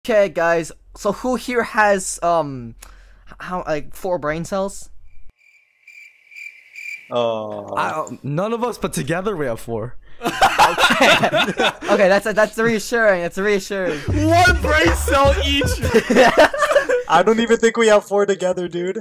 Okay, guys. So who here has how like 4 brain cells? Oh. None of us, but together we have 4. Okay, that's reassuring. It's reassuring. 1 brain cell each. I don't even think we have 4 together, dude.